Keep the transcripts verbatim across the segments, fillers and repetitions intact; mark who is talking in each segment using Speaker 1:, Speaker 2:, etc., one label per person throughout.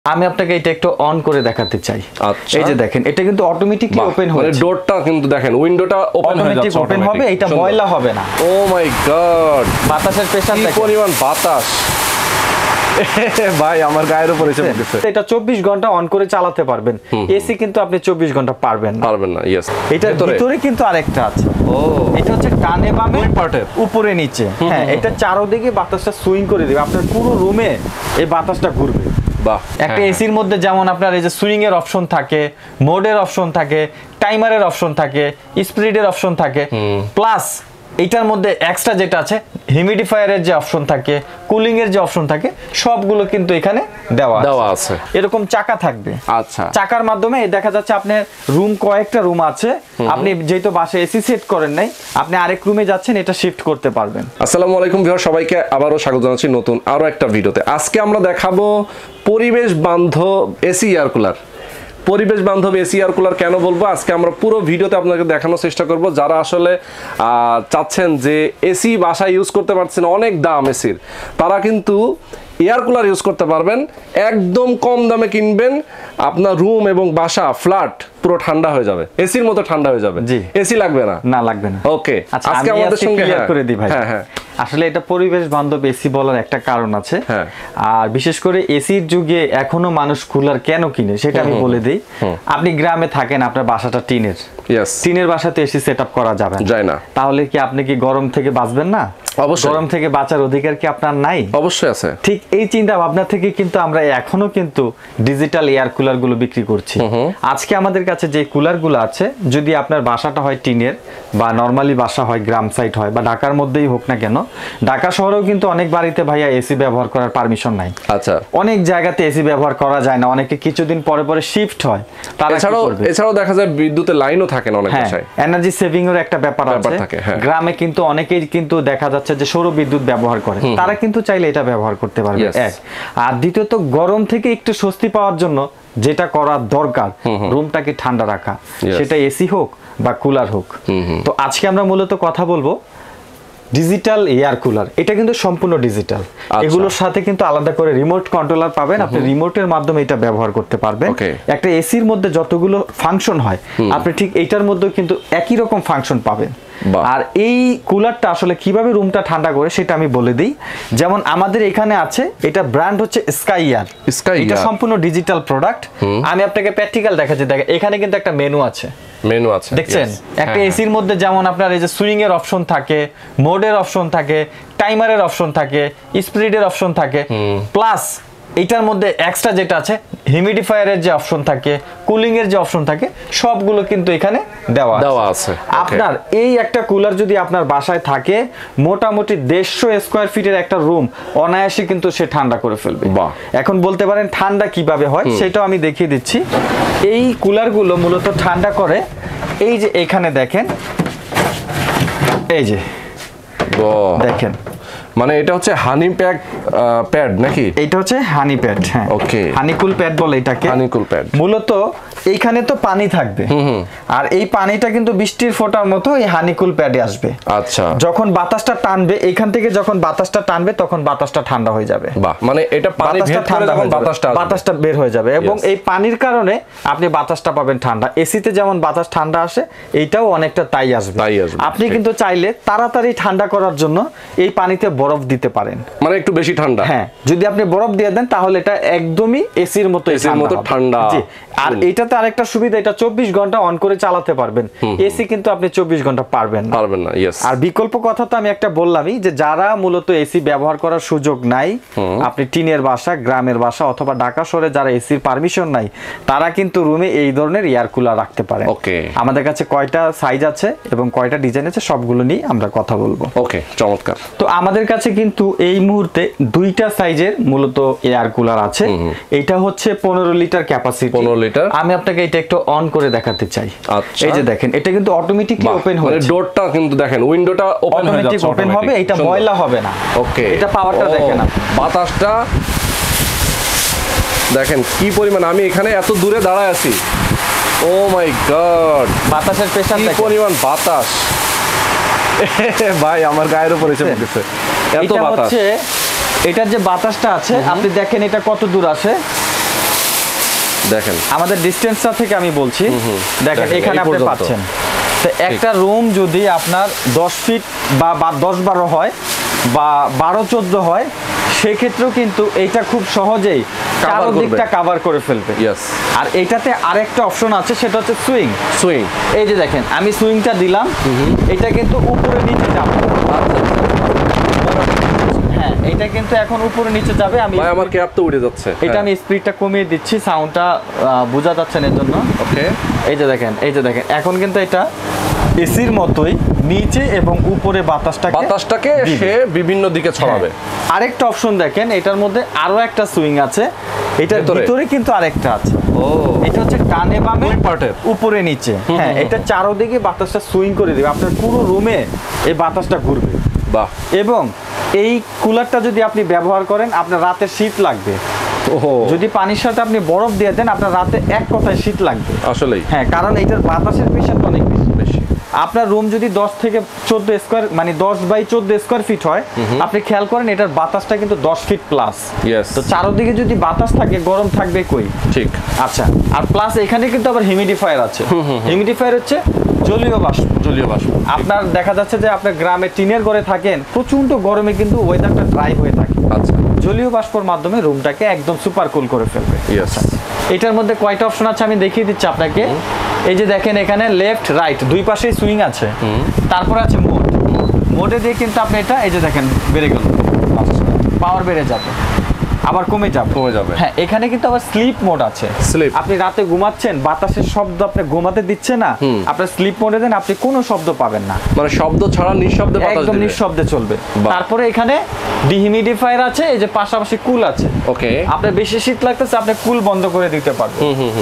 Speaker 1: আমি আপনাকে এটা একটু অন করে দেখাতে চাই। আচ্ছা, এই যে দেখেন এটা কিন্তু অটোমেটিক্যালি ওপেন হচ্ছে,
Speaker 2: মানে ডোরটা কিন্তু দেখেন উইন্ডোটা ওপেন হয়ে যাচ্ছে,
Speaker 1: ওপেন হবে, এটা ময়লা হবে না।
Speaker 2: ও মাই গড,
Speaker 1: বাতাসের প্রেসার দেখেন,
Speaker 2: কি পরিমাণ বাতাস ভাই আমার গায়ের উপরে এসে পড়ছে।
Speaker 1: এটা চব্বিশ ঘন্টা অন করে চালাতে পারবেন, এসি কিন্তু আপনি চব্বিশ ঘন্টা পারবেন না,
Speaker 2: পারবেন না। यस,
Speaker 1: এটার ভিতরে কিন্তু আরেকটা আছে। ও, এটা হচ্ছে ডানে বামে পার্টের উপরে নিচে। হ্যাঁ, এটা চারদিকে বাতাসটা সুইং করে দিবে, আপনার পুরো রুমে এই বাতাসটা ঘুরবে। বাহ, একটা এসির মধ্যে যেমন আপনার এই যে সুইং এর অপশন থাকে, মোডের অপশন থাকে, টাইমারের অপশন থাকে, স্পিডের অপশন থাকে, প্লাস এটার মধ্যে এক্সট্রা যেটা আছে হিউমিডিফায়ারের যে অপশন থাকে, কুলিং এর যে অপশন থাকে, সবগুলো কিন্তু এখানে দেওয়া দেওয়া আছে। এরকম চাকা থাকবে। আচ্ছা, চাকার মাধ্যমে দেখা যাচ্ছে আপনার রুম কয়েকটা রুম আছে, আপনি যেহেতু বাসায় এসি সেট করেন নাই, আপনি আরেক রুমে যাচ্ছেন, এটা শিফট করতে পারবেন।
Speaker 2: আসসালামু আলাইকুম ভিউয়ার, সবাইকে আবারও স্বাগত জানাচ্ছি নতুন আরো একটা ভিডিওতে। আজকে আমরা দেখাবো পরিবেশ বান্ধব এসি এয়ার কুলার। পরিবেশ বান্ধব এসি এয়ার কুলার কেন বলবো, আজকে আমরা পুরো ভিডিওতে আপনাকে দেখানোর চেষ্টা করব। যারা আসলে চাচ্ছেন যে এসি বাসায় ইউজ করতে পারছেন, অনেক দাম এসির, তারা কিন্তু এয়ার কুলার ইউজ করতে পারবেন। একদম কম দামে কিনবেন, আপনার রুম এবং বাসা ফ্ল্যাট পুরো ঠান্ডা হয়ে যাবে, এসির মতো ঠান্ডা হয়ে যাবে। জি, এসি লাগবে না,
Speaker 1: না লাগবে না।
Speaker 2: ওকে,
Speaker 1: আজকে আমাদের সঙ্গে ক্লিয়ার করে দিই ভাই। হ্যাঁ হ্যাঁ, আসলে এটা পরিবেশ বান্ধব এসি বলার একটা কারণ আছে। হ্যাঁ, আর বিশেষ করে এসির যুগে এখনো মানুষ কুলার কেন কিনে সেটা আমি বলে দিই। আপনি গ্রামে থাকেন, আপনার বাসাটা টিনের, টিনের বাসাতে এসি সেটআপ করা যাবে যায় না, তাহলে কি আপনি কি গরম থেকে বাঁচবেন না? অবশ্যই, গরম থেকে বাঁচার অধিকার কি আপনার নাই? অবশ্যই আছে। ঠিক এই চিন্তা ভাবনা থেকে কিন্তু আমরা এখনো কিন্তু ডিজিটাল এয়ার কুলার গুলো বিক্রি করছি। আজকে আমাদের কাছে যে কুলার গুলো আছে, যদি আপনার বাসাটা হয় টিনের বা নরমালি বাসা হয়, গ্রাম সাইট হয় বা ঢাকার মধ্যেই হোক না কেন, ঢাকা শহরেও কিন্তু অনেক বাড়িতে ভাইয়া এসি ব্যবহার করার পারমিশন নাই। আচ্ছা, অনেক জায়গাতে এসি ব্যবহার করা যায় না, অনেকে কিছুদিন পরে পরে শিফট হয়। তারা
Speaker 2: এছাড়াও এছাড়াও দেখা যায় বিদ্যুতের লাইনও থাকে না অনেক বাসায়,
Speaker 1: এনার্জি সেভিং এর একটা ব্যাপার আছে। গ্রামে কিন্তু অনেকেই কিন্তু দেখা যাচ্ছে যে সৌর বিদ্যুৎ ব্যবহার করে, তারা কিন্তু চাইলে এটা ব্যবহার করতে পারবে। এক, আর দ্বিতীয়ত গরম থেকে একটু স্বস্তি পাওয়ার জন্য যেটা করার দরকার, রুমটাকে ঠান্ডা রাখা, সেটা এসি হোক বা কুলার হোক। তো আজকে আমরা মূলত কথা বলবো ডিজিটাল এয়ার কুলার। এটা কিন্তু সম্পূর্ণ ডিজিটাল, এগুলোর সাথে কিন্তু আলাদা করে রিমোট কন্ট্রোলার পাবেন, আপনি রিমোটের মাধ্যমে এটা ব্যবহার করতে পারবেন। একটা এসির মধ্যে যতগুলো ফাংশন হয়, আপনি ঠিক এইটার মধ্যে কিন্তু একই রকম ফাংশন পাবেন। আর এই কুলারটা আসলে কিভাবে রুমটা ঠান্ডা করে সেটা আমি বলে দিই। যেমন আমাদের এখানে আছে, এটা ব্র্যান্ড হচ্ছে স্কাই এয়ার। এটা সম্পূর্ণ ডিজিটাল প্রোডাক্ট। আমি আপনাকে প্র্যাকটিক্যাল দেখাচ্ছি। দেখেন এখানে কিন্তু একটা মেনু আছে, মেনু আছে দেখছেন। একটা এসির মধ্যে যেমন আপনার এই যে সুইং এর অপশন থাকে, মোডের অপশন থাকে, টাইমারের অপশন থাকে, স্পিডের অপশন থাকে, প্লাস এটার মধ্যে এক্সট্রা যেটা আছে হিউমিডিফায়ারের যে অপশন থাকে, কুলিং এর যে অপশন থাকে, সবগুলো কিন্তু এখানে দেওয়া দেওয়া আছে। আপনার এই একটা কুলার যদি আপনার বাসায় থাকে, মোটামুটি দেড়শো স্কোয়ার ফিটের একটা রুম অনায়াসে কিন্তু সে ঠান্ডা করে ফেলবে। এখন বলতে পারেন ঠান্ডা কিভাবে হয়, সেটাও আমি দেখিয়ে দিচ্ছি। এই কুলারগুলো মূলত ঠান্ডা করে, এই যে এখানে দেখেন, এই যে দেখেন,
Speaker 2: মানে এটা হচ্ছে হানি প্যাক প্যাড নাকি?
Speaker 1: এটা হচ্ছে হানি প্যাড। হ্যাঁ, ওকে, হানিকুল প্যাড বলে এটাকে। হানিকুল প্যাড মূলত এইখানে তো পানি থাকবে, আর এই পানিটা কিন্তু বৃষ্টির ফোঁটার মতো এই হানিকুল প্যাডে আসবে। আচ্ছা, যখন বাতাসটা টানবে, এইখান থেকে যখন বাতাসটা টানবে, তখন বাতাসটা ঠান্ডা হয়ে যাবে। বাহ, মানে এটা পানি ভেদ করে যখন বাতাসটা বাতাসটা বের হয়ে যাবে, এবং এই পানির কারণে আপনি বাতাসটা পাবেন ঠান্ডা। এসিতে যেমন বাতাস ঠান্ডা আসে, এইটাও অনেকটা তাই আসবে। আপনি কিন্তু চাইলে তাড়াতাড়ি ঠান্ডা করার জন্য এই পানিতে বরফ দিতে পারেন, মানে একটু বেশি ঠান্ডা। হ্যাঁ, যদি আপনি বরফ দিয়ে দেন তাহলে এটা একদমই এসির মতো এসির মতো ঠান্ডা। আর এইটাতে আরেকটা সুবিধা, এটা চব্বিশ ঘন্টা অন করে চালাতে পারবেন। এসি কিন্তু আপনি চব্বিশ ঘন্টা পারবেন না, পারবেন না। ইয়েস, আর বিকল্প কথা তো আমি একটা বললামই, যে যারা মূলত এসি ব্যবহার করার সুযোগ নাই, আপনি টিনের বাসা, গ্রামের বাসা অথবা ঢাকা শহরে যারা এসির পারমিশন নাই, তারা কিন্তু রুমে এই ধরনের এয়ার কুলার রাখতে পারে। ওকে, আমাদের কাছে কয়টা সাইজ আছে এবং কয়টা ডিজাইন আছে সবগুলো নিয়ে আমরা কথা বলবো। ওকে, চমৎকার। তো আমাদের কাছে কিন্তু এই মুহূর্তে দুইটা সাইজের মূলত এয়ার কুলার আছে। এটা হচ্ছে পনেরো লিটার ক্যাপাসিটি, পনেরো লিটার। আমি আপনাকে এটা একটু অন করে দেখাতে চাই। আচ্ছা, এই যে দেখেন এটা কিন্তু অটোমেটিক্যালি ওপেন হচ্ছে, মানে ডোরটা কিন্তু দেখেন উইন্ডোটা ওপেন হয়ে যাচ্ছে, ওপেন হবে, এটা ময়লা হবে না। ওকে, এটা পাওয়ারটা দেখেন,
Speaker 2: বাতাসটা দেখেন কি পরিমাণ। আমি এখানে এত দূরে দাঁড়ায় আছি, ও মাই গড, বাতাসের প্রেসার কি পরিমাণ বাতাস ভাই আমার গায়ের উপরে এসে পড়ছে এত বাতাস।
Speaker 1: এটার যে বাতাসটা আছে, আপনি দেখেন এটা কত দূর আসে, দেখেন আমাদের ডিসটেন্সটা থেকে আমি বলছি, দেখেন এখানে আপনি পাচ্ছেন। তো একটা রুম যদি আপনার দশ ফিট বা দশ বারো হয় বা বারো চোদ্দ হয়, সেক্ষেত্রেও কিন্তু এইটা খুব সহজেই চারদিকটা কভার করে ফেলবে। আর এইটাতে আরেকটা অপশন আছে, সেটা হচ্ছে সুইং।
Speaker 2: সুইং
Speaker 1: এই যে দেখেন আমি সুইংটা দিলাম, এটা কিন্তু উপরে নিচে যাবে। হ্যাঁ, এটা কিন্তু এখন উপরে নিচে যাবে। আমি
Speaker 2: ভাই আমার ক্যাপ তো উড়ে যাচ্ছে,
Speaker 1: এটা আমি স্পিডটা কমিয়ে দিচ্ছি, সাউন্ডটা বোঝা যাচ্ছে না এর জন্য।
Speaker 2: ওকে,
Speaker 1: এই যে দেখেন, এই যে দেখেন এখন কিন্তু এটা এসির মতোই নিচে এবং উপরে বাতাসটাকে
Speaker 2: বাতাসটাকে সে বিভিন্ন দিকে ছড়াবে।
Speaker 1: আরেকটা অপশন দেখেন, এটার মধ্যে আরো একটা সুইং আছে, এটার ভিতরে কিন্তু আরেকটা আছে।
Speaker 2: ও,
Speaker 1: এটা হচ্ছে ডানে বামে
Speaker 2: পার্টের
Speaker 1: উপরে নিচে। হ্যাঁ, এটা চারদিকে বাতাসটা সুইং করে দিবে, আপনার পুরো রুমে এই বাতাসটা ঘুরবে।
Speaker 2: বাহ।
Speaker 1: এবং এই কুলারটা যদি আপনি ব্যবহার করেন, আপনার রাতে শীত লাগবে। যদি পানির সাথে আপনি বরফ দিয়ে দেন, আপনার রাতে এক কথায় শীত লাগবে
Speaker 2: আসলেই।
Speaker 1: হ্যাঁ, কারণ এটার বাতাসের প্রেশারটা অনেক বেশি। আপনার রুম যদি দশ থেকে চোদ্দ স্কোয়ার মানে দশ বাই চোদ্দ স্কোয়ার ফিট হয়, আপনি খেয়াল করেন এটার বাতাসটা কিন্তু দশ ফিট প্লাস। তো চারদিকে যদি বাতাস থাকে, গরম থাকবে কই?
Speaker 2: ঠিক।
Speaker 1: আচ্ছা, আর প্লাস এখানে কিন্তু আবার হিউমিডিফায়ার আছে। হিউমিডিফায়ার হচ্ছে জলীয় বাষ্প।
Speaker 2: জলীয় বাষ্প
Speaker 1: আপনার দেখা যাচ্ছে যে আপনার গ্রামে টিনের ঘরে থাকেন, প্রচন্ড গরমে কিন্তু ওয়েদারটা ড্রাই হয়ে থাকে।
Speaker 2: আচ্ছা,
Speaker 1: জলীয় বাষ্পর মাধ্যমে রুমটাকে একদম সুপার কুল করে ফেলবে। এটার মধ্যে কয়টা অপশন আছে আমি দেখিয়ে দিচ্ছি আপনাকে। এই যে দেখেন এখানে লেফট রাইট দুই পাশেই সুইং আছে, তারপরে আছে মোড। মোডে দিয়ে কিন্তু আপনি এটা এই যে দেখেন বেড়ে গেল, পাওয়ার বেড়ে যাবে, আবার কমে যাবে
Speaker 2: কমে যাবে
Speaker 1: হ্যাঁ, এখানে কিন্তু আবার স্লিপ মোড আছে।
Speaker 2: স্লিপ,
Speaker 1: আপনি রাতে ঘুমাচ্ছেন, বাতাসের শব্দ আপনি ঘুমাতে দিচ্ছে না, আপনার স্লিপ মোডে দেন, আপনি কোনো শব্দ পাবেন না,
Speaker 2: মানে শব্দ ছাড়া নিঃশব্দে বাতাস
Speaker 1: একদম নিঃশব্দে চলবে। তারপরে এখানে ডিহিউমিডিফায়ার আছে, এই যে পাশাপাশি কুল আছে।
Speaker 2: ওকে,
Speaker 1: আপনার বেশি শীত লাগতেছে, আপনি কুল বন্ধ করে দিতে পারবেন।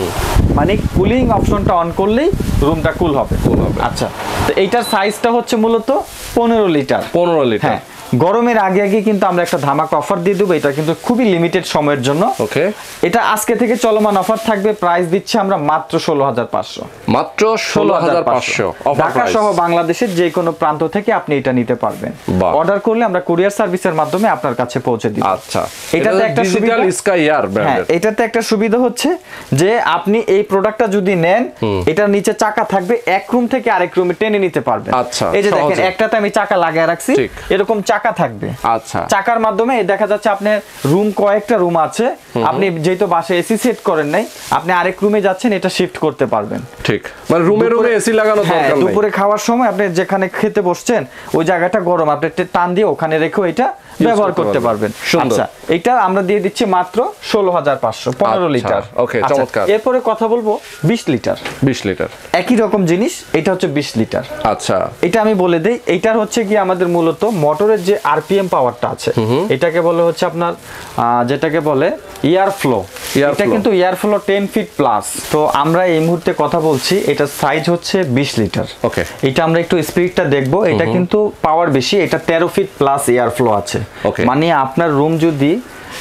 Speaker 1: মানে কুলিং অপশনটা অন করলেই রুমটা কুল হবে। আচ্ছা, তো এইটার সাইজটা হচ্ছে মূলত পনেরো লিটার।
Speaker 2: পনেরো লিটার।
Speaker 1: হ্যাঁ, গরমের আগে আগে কিন্তু আমরা একটা ধামাকা অফার দিয়ে দেবো, এটা কিন্তু খুবই লিমিটেড সময়ের জন্য।
Speaker 2: ওকে,
Speaker 1: এটা আজকে থেকে চলমান অফার থাকবে, প্রাইস দিচ্ছে আমরা মাত্র ষোলো হাজার পাঁচশো।
Speaker 2: মাত্র ষোলো হাজার পাঁচশো।
Speaker 1: ঢাকা সহ বাংলাদেশের যে কোনো প্রান্ত থেকে আপনি এটা নিতে পারবেন। অর্ডার করলে আমরা কুরিয়ার সার্ভিসের মাধ্যমে আপনার কাছে পৌঁছে দিব।
Speaker 2: আচ্ছা,
Speaker 1: এটাতে একটা সুবিধা,
Speaker 2: স্কাইয়ার ব্র্যান্ডের,
Speaker 1: এটাতে একটা সুবিধা হচ্ছে যে আপনি এই প্রোডাক্টটা যদি নেন, এটার নিচে চাকা থাকবে, এক রুম থেকে আরেক রুমে টেনে নিতে পারবেন।
Speaker 2: আচ্ছা,
Speaker 1: এই যে দেখেন একটাতে আমি চাকা লাগায় রাখছি, এরকম চাকা থাকবে।
Speaker 2: আচ্ছা,
Speaker 1: চাকার মাধ্যমে দেখা যাচ্ছে আপনার রুম কয়েকটা রুম আছে, আপনি যেহেতু বাসায় এসি সেট করেন নাই, আপনি আরেক রুমে যাচ্ছেন, এটা শিফট করতে পারবেন।
Speaker 2: ঠিক, মানে রুমে রুমে এসি লাগানো দরকার নেই।
Speaker 1: দুপুরে খাওয়ার সময় আপনি যেখানে খেতে বসছেন ওই জায়গাটা গরম, আপনি টান দিয়ে ওখানে রেখে এটা ব্যবহার করতে পারবেন। আচ্ছা, এটা আমরা দিয়ে দিচ্ছি মাত্র ষোলো হাজার পাঁচশো, পনেরো লিটার।
Speaker 2: ওকে, চমৎকার।
Speaker 1: এরপরে কথা বলবো বিশ লিটার।
Speaker 2: বিশ লিটার
Speaker 1: একই রকম জিনিস, এটা হচ্ছে বিশ লিটার।
Speaker 2: আচ্ছা,
Speaker 1: এটা আমি বলে দেই, এটার হচ্ছে কি আমাদের মূলত মোটরের যে আরপিএম পাওয়ারটা আছে, এটাকে বলে হচ্ছে আপনার যেটাকে বলে এয়ার ফ্লো। এটা কিন্তু air flow ten feet plus. তো আমরা এই মুহূর্তে কথা বলছি, এটার সাইজ হচ্ছে বিশ লিটার।
Speaker 2: ওকে,
Speaker 1: এটা আমরা একটু স্পিডটা দেখবো। এটা কিন্তু পাওয়ার বেশি, এটা তেরো ফিট প্লাস এয়ার ফ্লো আছে। মানে আপনার রুম যদি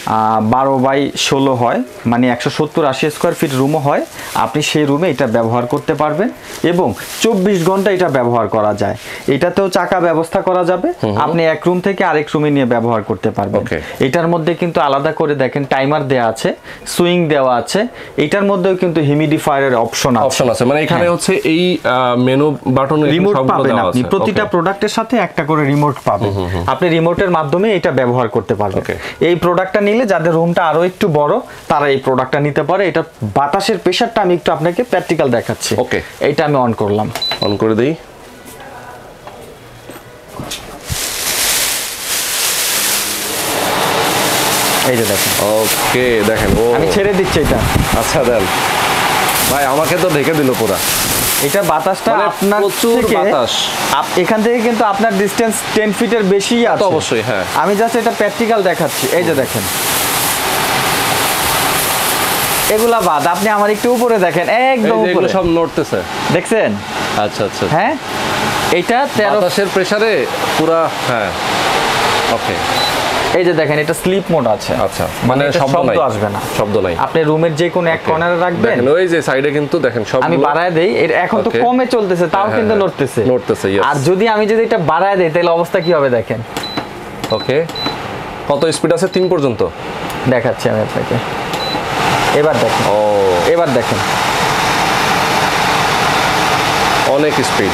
Speaker 1: বারো বাই ষোলো হয়, মানে একশো সত্তর আশি স্কোয়ার ফিট রুমও হয়, আপনি সেই রুমে এটা ব্যবহার করতে পারবেন এবং চব্বিশ ঘন্টা এটা ব্যবহার করা যায়। এটাতেও চাকা ব্যবস্থা করা যাবে, আপনি এক রুম থেকে আরেক রুমে নিয়ে ব্যবহার করতে পারবেন। এটার মধ্যে কিন্তু আলাদা করে দেখেন টাইমার দেওয়া আছে, সুইং দেওয়া আছে, এটার মধ্যেও কিন্তু হিউমিডিফায়ারের অপশন
Speaker 2: অপশন আছে। মানে এখানে হচ্ছে এই মেনু বাটন
Speaker 1: রিমোট পাবেন আপনি, প্রতিটা প্রোডাক্টের সাথে একটা করে রিমোট পাবেন, আপনি রিমোটের মাধ্যমে এটা ব্যবহার করতে পারবেন। এই প্রোডাক্টটা নিলে যাদের রুমটা আরো একটু বড় তারা এই প্রোডাক্টটা নিতে পারে। এটা বাতাসের প্রেসারটা আমি একটু আপনাকে প্র্যাকটিক্যাল দেখাচ্ছি।
Speaker 2: ওকে,
Speaker 1: এটা আমি অন করলাম,
Speaker 2: অন করে দেই।
Speaker 1: এই যে দেখেন।
Speaker 2: ওকে, দেখেন ও
Speaker 1: আমি ছেড়ে দিচ্ছি এটা।
Speaker 2: আচ্ছা দেন ভাই, আমাকে তো ঢেকে দিল পুরা।
Speaker 1: এটা বাতাসটা আপনার
Speaker 2: প্রচুর বাতাস,
Speaker 1: এখান থেকে কিন্তু আপনার ডিসটেন্স টেন ফিটের বেশি আছে
Speaker 2: অবশ্যই। হ্যাঁ,
Speaker 1: আমি জাস্ট এটা প্র্যাকটিক্যাল দেখাচ্ছি। এই যে দেখেন, এগুলা বাদ, আপনি আমার একটু উপরে দেখেন, একদম উপরে
Speaker 2: সব নড়তেছে,
Speaker 1: দেখছেন?
Speaker 2: আচ্ছা আচ্ছা,
Speaker 1: হ্যাঁ, এটা তেরো
Speaker 2: বাতাসের প্রেসারে পুরা। হ্যাঁ, ওকে,
Speaker 1: এই যে দেখেন এটা স্লিপ মোড আছে।
Speaker 2: আচ্ছা, মানে শব্দ আসবে না, শব্দ নাই।
Speaker 1: আপনি রুমের যে কোনো এক কর্নারে রাখবেন,
Speaker 2: দেখেন ওই যে সাইডে কিন্তু দেখেন সব।
Speaker 1: আমি বাড়ায় দেই, এখন তো কমে চলতেছে, তাও কিন্তু নড়তেছে
Speaker 2: নড়তেছে।
Speaker 1: আর যদি আমি যদি এটা বাড়ায় দেই তাহলে অবস্থা কি হবে দেখেন।
Speaker 2: ওকে, কত স্পিড আছে? তিন পর্যন্ত
Speaker 1: দেখাচ্ছি আমি আপনাকে। এবার দেখেন, ও এবার দেখেন
Speaker 2: অনেক স্পিড,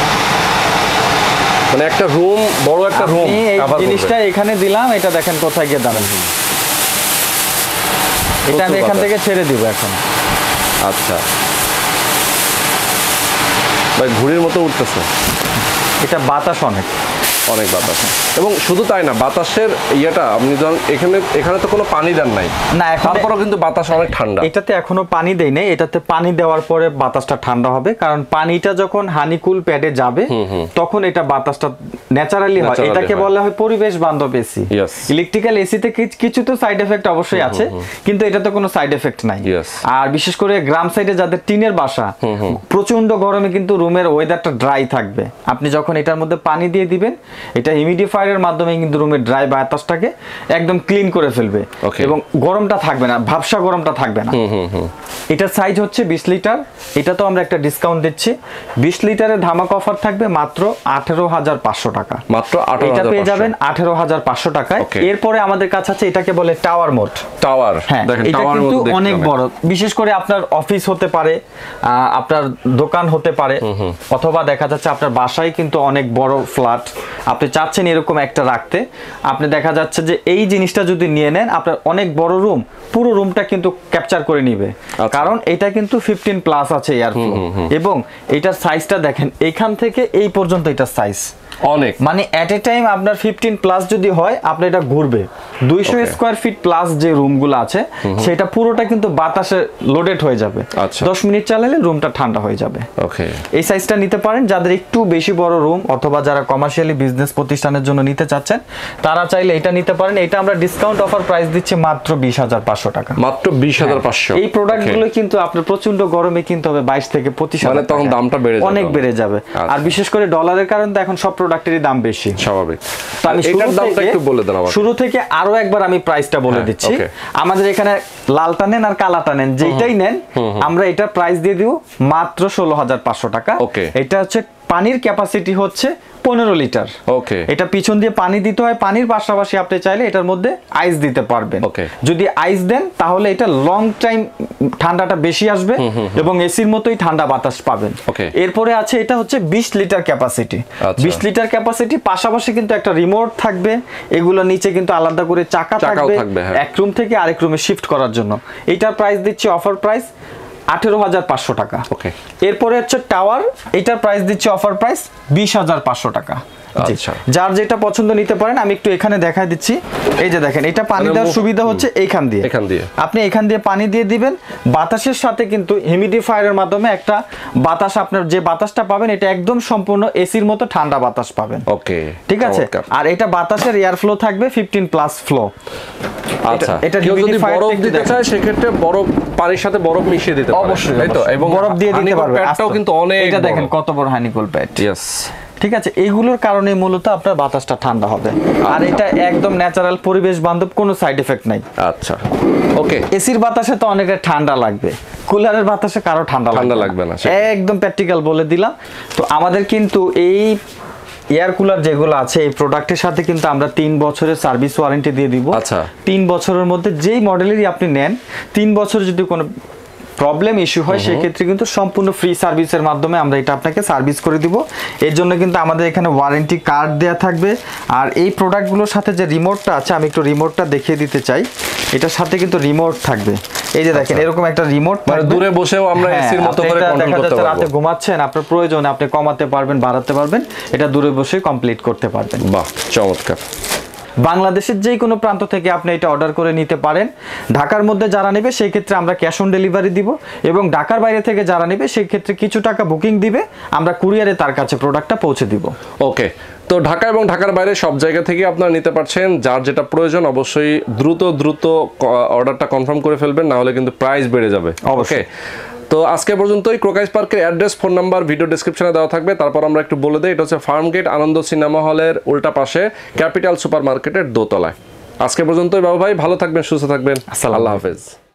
Speaker 2: মানে একটা রুম, বড় একটা রুম
Speaker 1: এই জিনিসটা এখানে দিলাম, এটা দেখেন কোথায় গিয়ে দাঁড়ান। এটা আমি এখান থেকে ছেড়ে দিব এখন।
Speaker 2: আচ্ছা ভাই ঘুড়ির মতো উঠতেছে,
Speaker 1: এটা বাতাস অনেক
Speaker 2: অনেক বাতাস। এবং শুধু তাই না, বাতাসের ইয়েটা আপনি যখন এখানে এখানে তো কোনো পানি দেন নাই
Speaker 1: না,
Speaker 2: তারপরেও কিন্তু বাতাস অনেক ঠান্ডা।
Speaker 1: এটাতে এখনো পানি দেই নাই, এটাতে পানি দেওয়ার পরে বাতাসটা ঠান্ডা হবে, কারণ পানিটা যখন হানিকুল প্যাডে যাবে তখন এটা বাতাসটা ন্যাচারালি হয়। এটাকে বলা হয় পরিবেশ বান্ধব এসি। ইলেকট্রিক্যাল এসিতে কিছু তো সাইড এফেক্ট অবশ্যই আছে, কিন্তু এটাতে কোনো সাইড এফেক্ট নাই। আর বিশেষ করে গ্রাম সাইডে যাদের টিনের বাসা, প্রচন্ড গরমে কিন্তু রুমের ওয়েদারটা ড্রাই থাকবে। আপনি যখন এটার মধ্যে পানি দিয়ে দিবেন, এটা হিউমিডিফায়ারের মাধ্যমে কিন্তু রুমের ড্রাই বাতাসটাকে একদম ক্লিন করে ফেলবে এবং গরমটা থাকবে না, ভাবসা গরমটা থাকবে না। এটার সাইজ হচ্ছে বিশ লিটার। এটা তো আমরা একটা ডিসকাউন্ট দিচ্ছি, বিশ লিটারের ধামাক অফার থাকবে মাত্র আঠারো হাজার পাঁচশো টাকা।
Speaker 2: মাত্র
Speaker 1: এটা পেয়ে যাবেন আঠারো হাজার পাঁচশো টাকায়। এরপরে আমাদের কাছে আছে, এটাকে বলে টাওয়ার মোড।
Speaker 2: টাওয়ার,
Speaker 1: হ্যাঁ, এটা কিন্তু অনেক বড়, বিশেষ করে আপনার অফিস হতে পারে, আপনার দোকান হতে পারে, অথবা দেখা যাচ্ছে আপনার বাসায় কিন্তু অনেক বড় ফ্ল্যাট, আপনি চাচ্ছেন এরকম একটা রাখতে। আপনি দেখা যাচ্ছে যে এই জিনিসটা যদি নিয়ে নেন, আপনার অনেক বড় রুম, পুরো রুমটা কিন্তু ক্যাপচার করে নিবে, কারণ এটা কিন্তু ফিফটিন প্লাস আছে এয়ার ফ্লো। এবং এটার সাইজটা দেখেন, এখান থেকে এই পর্যন্ত এটার সাইজ
Speaker 2: অনেক,
Speaker 1: মানে এট এ টাইম আপনার ফিফটিন প্লাস যদি হয়, আপনার এটা ঘুরবে। দুইশো স্কোয়ার ফিট প্লাস যে রুমগুলো আছে, সেটা পুরোটা কিন্তু বাতাসে লোডেড হয়ে যাবে। দশ মিনিট চালালে রুমটা ঠান্ডা হয়ে যাবে।
Speaker 2: ওকে,
Speaker 1: এই সাইজটা নিতে পারেন যাদের একটু বেশি বড় রুম, অথবা যারা কমার্শিয়ালি বিজনেস প্রতিষ্ঠানের জন্য নিতে চাচ্ছেন, তারা চাইলে এটা নিতে পারেন। এটা আমরা ডিসকাউন্ট অফার প্রাইস দিচ্ছি মাত্র বিশ হাজার পাঁচশো টাকা।
Speaker 2: মাত্র বিশ হাজার পাঁচশো।
Speaker 1: এই প্রোডাক্টগুলো কিন্তু আপনার প্রচন্ড গরমে কিনতে হবে বাইশ থেকে পঁচিশ হাজার,
Speaker 2: মানে তখন দামটা বেড়ে যাবে,
Speaker 1: অনেক বেড়ে যাবে। আর বিশেষ করে ডলারের কারণে তো এখন সব প্রোডাক্টেরই দাম বেশি,
Speaker 2: স্বাভাবিক।
Speaker 1: আমি এটার দামটা একটু বলে দেন আমাকে। শুরু থেকে আরো একবার আমি প্রাইসটা বলে দিচ্ছি। আমাদের এখানে লালটা নেন আর কালাটা নেন, যেটাই নেন আমরা এটা প্রাইস দিয়ে দিব মাত্র ষোলো হাজার পাঁচশো টাকা। এটা হচ্ছে পানির ক্যাপাসিটি হচ্ছে পনেরো লিটার।
Speaker 2: ওকে,
Speaker 1: এটা পিছন দিয়ে পানি দিতে হয়, পানির পাশাপাশি আপনি চাইলে এটার মধ্যে আইস দিতে পারবেন। যদি আইস দেন তাহলে এটা লং টাইম ঠান্ডাটা বেশি আসবে এবং এসির মতোই ঠান্ডা বাতাস পাবেন। এরপরে আছে, এটা হচ্ছে বিশ লিটার ক্যাপাসিটি। বিশ লিটার ক্যাপাসিটি পাশাপাশি কিন্তু একটা রিমোট থাকবে, এগুলো নিচে কিন্তু আলাদা করে চাকা থাকবে এক রুম থেকে আরেক রুমে শিফট করার জন্য। এটার প্রাইস দিচ্ছি অফার প্রাইস আঠেরো হাজার পাঁচশো টাকা। এরপরে হচ্ছে টাওয়ার, এটার প্রাইস দিচ্ছে অফার প্রাইস বিশ হাজার পাঁচশো টাকা। যার যেটা পছন্দ নিতে পারেন। আমি একটু এখানে দেখাই দিচ্ছি, এই যে দেখেন, এটা পানি দেওয়ার সুবিধা হচ্ছে এইখান দিয়ে, এখান দিয়ে আপনি এখান দিয়ে পানি দিয়ে দিবেন। বাতাসের সাথে কিন্তু হিউমিডিফায়ারের মাধ্যমে একটা বাতাস, আপনার যে বাতাসটা পাবেন এটা একদম সম্পূর্ণ এসির মতো ঠান্ডা বাতাস পাবেন। ওকে, ঠিক আছে। আর এটা বাতাসের এয়ার ফ্লো থাকবে ফিফটিন প্লাস ফ্লো।
Speaker 2: আচ্ছা, এটা যদি বরফ দিতে চায় সেক্ষেত্রে বরফ পানির সাথে বরফ মিশিয়ে দিতে পারে,
Speaker 1: অবশ্যই,
Speaker 2: তাই তো? এবং
Speaker 1: বরফ দিয়ে দিতে পারবে।
Speaker 2: প্যাডটাও কিন্তু অনেক,
Speaker 1: এটা দেখেন কত বড় হানিকুল প্যাড।
Speaker 2: ইয়েস,
Speaker 1: ঠিক আছে। এইগুলোর কারণে মূলত আপনার বাতাসটা ঠান্ডা হবে, আর এটা একদম ন্যাচারাল পরিবেশ বান্ধব, কোনো সাইড এফেক্ট নাই। আচ্ছা, ওকে। এসির বাতাসে তো অনেকের ঠান্ডা লাগবে, কুলারের বাতাসে কারো ঠান্ডা ঠান্ডা লাগবে না, একদম প্র্যাকটিক্যাল বলে দিলাম। তো আমাদের কিন্তু এই এয়ার কুলার যেগুলো আছে, এই প্রোডাক্টের সাথে কিন্তু আমরা তিন বছরের সার্ভিস ওয়ারেন্টি দিয়ে দিব। আচ্ছা, তিন বছরের মধ্যে যেই মডেলেরই আপনি নেন, তিন বছর যদি কোনো প্রবলেম ইস্যু হয় সেক্ষেত্রে কিন্তু সম্পূর্ণ ফ্রি সার্ভিসের মাধ্যমে আমরা এটা আপনাকে সার্ভিস করে দিব। এর জন্য কিন্তু আমাদের এখানে ওয়ারেন্টি কার্ড দেয়া থাকবে। আর এই প্রোডাক্টগুলোর সাথে যে রিমোটটা আছে, আমি একটু রিমোটটা দেখিয়ে দিতে চাই। এটার সাথে কিন্তু রিমোট থাকবে, এই যে দেখেন এরকম একটা রিমোট, মানে দূরে বসেও আমরা এসির মতো করে কন্ট্রোল করতে পারবো। রাতে ঘুমাচ্ছেন, আপনার প্রয়োজন আপনি কমাতে পারবেন, বাড়াতে পারবেন, এটা দূরে বসে কমপ্লিট করতে পারবেন। বাহ, চমৎকার। বাংলাদেশের যে কোনো প্রান্ত থেকে আপনি এটা অর্ডার করে নিতে পারেন। ঢাকার মধ্যে যারা নেবে সেই ক্ষেত্রে আমরা ক্যাশ অন ডেলিভারি দিব, এবং ঢাকার বাইরে থেকে যারা নেবে সেই ক্ষেত্রে কিছু টাকা বুকিং দিবে, আমরা কুরিয়ারে তার কাছে প্রোডাক্টটা পৌঁছে দিব। ওকে, তো ঢাকা এবং ঢাকার বাইরে সব জায়গা থেকে আপনারা নিতে পারছেন। যার যেটা প্রয়োজন অবশ্যই দ্রুত দ্রুত অর্ডারটা কনফার্ম করে ফেলবেন, না হলে কিন্তু প্রাইস বেড়ে যাবে। ওকে, তো আজকে পর্যন্তই। ক্রোকারিজ পার্কের অ্যাড্রেস, ফোন নাম্বার ভিডিও ডেসক্রিপশনে দেওয়া থাকবে। তারপর আমরা একটু বলে দিই, এটা হচ্ছে ফার্মগেট আনন্দ সিনেমা হলের উল্টা পাশে ক্যাপিটাল সুপার মার্কেটের দোতলায়। আজকে পর্যন্তই বাবু ভাই, ভালো থাকবেন, সুস্থ থাকবেন, আল্লাহ হাফেজ।